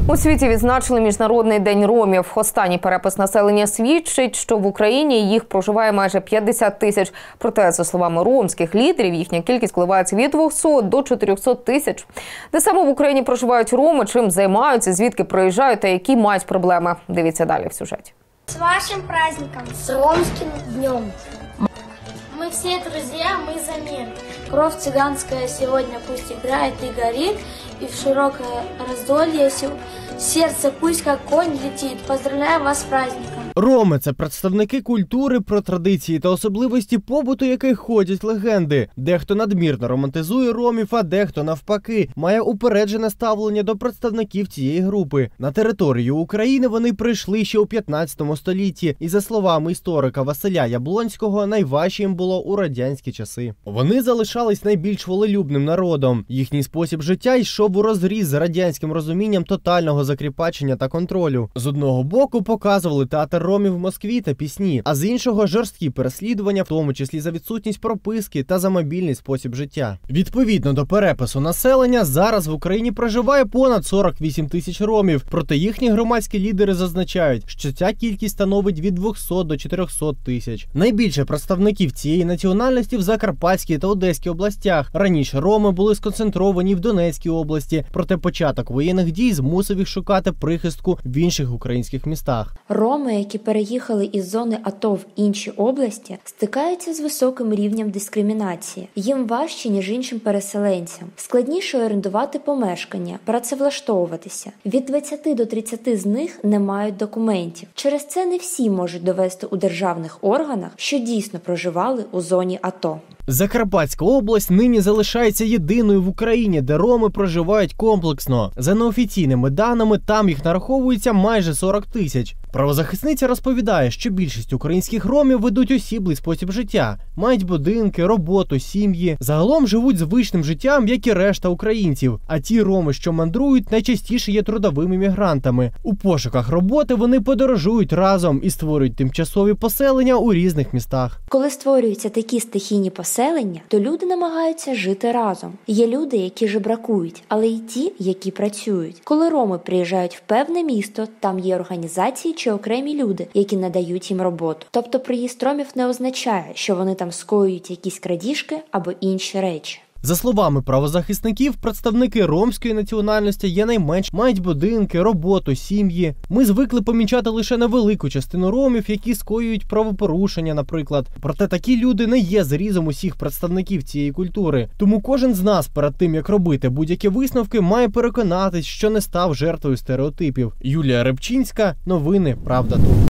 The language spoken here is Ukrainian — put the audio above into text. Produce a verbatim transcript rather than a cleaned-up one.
У світі відзначили Міжнародний день ромів. Останній перепис населення свідчить, що в Україні їх проживає майже п'ятдесят тисяч. Проте, за словами ромських лідерів, їхня кількість коливається від двохсот до чотирьохсот тисяч. Де саме в Україні проживають роми, чим займаються, звідки приїжджають та які мають проблеми. Дивіться далі в сюжеті. С вашим праздником, с Ромским днем. Мы все друзья, мы за мир. Кровь цыганская сегодня пусть играет и горит, и в широкое раздолье сердце пусть как конь летит. Поздравляю вас с праздником. Роми – це представники культури, про традиції та особливості побуту яких ходять легенди. Дехто надмірно романтизує ромів, а дехто навпаки має упереджене ставлення до представників цієї групи. На територію України вони прийшли ще у п'ятнадцятому столітті, і за словами історика Василя Яблонського, найважче їм було у радянські часи. Вони залишались найбільш волелюбним народом. Їхній спосіб життя йшов у розріз з радянським розумінням тотального закріпачення та контролю. З одного боку показували театр ромів в Москві та пісні, а з іншого – жорсткі переслідування, в тому числі за відсутність прописки та за мобільний спосіб життя. Відповідно до перепису населення, зараз в Україні проживає понад сорок вісім тисяч ромів, проте їхні громадські лідери зазначають, що ця кількість становить від двохсот до чотирьохсот тисяч. Найбільше представників цієї національності в Закарпатській та Одеській областях. Раніше роми були сконцентровані в Донецькій області, проте початок воєнних дій змусив їх шукати прихистку в інших українських містах. Роми, які переїхали із зони АТО в інші області, стикаються з високим рівнем дискримінації. Їм важче, ніж іншим переселенцям. Складніше орендувати помешкання, працевлаштовуватися. Від двадцяти до тридцяти з них не мають документів. Через це не всі можуть довести у державних органах, що дійсно проживали у зоні АТО. Закарпатська область нині залишається єдиною в Україні, де роми проживають комплексно. За неофіційними даними, там їх нараховується майже сорок тисяч. Правозахисниця розповідає, що більшість українських ромів ведуть осіблий спосіб життя, мають будинки, роботу, сім'ї. Загалом живуть звичним життям, як і решта українців. А ті роми, що мандрують, найчастіше є трудовими мігрантами. У пошуках роботи вони подорожують разом і створюють тимчасові поселення у різних містах. Коли створюються такі стихійні поселення, то люди намагаються жити разом. Є люди, які жебракують, але й ті, які працюють. Коли роми приїжджають в певне місто, там є організації чи окремі люди, які надають їм роботу. Тобто приїзд ромів не означає, що вони там скоюють якісь крадіжки або інші речі. За словами правозахисників, представники ромської національності є найменш, мають будинки, роботу, сім'ї. Ми звикли помічати лише невелику частину ромів, які скоюють правопорушення, наприклад. Проте такі люди не є зрізом усіх представників цієї культури. Тому кожен з нас перед тим, як робити будь-які висновки, має переконатись, що не став жертвою стереотипів. Юлія Рибчинська, новини «Правда тут».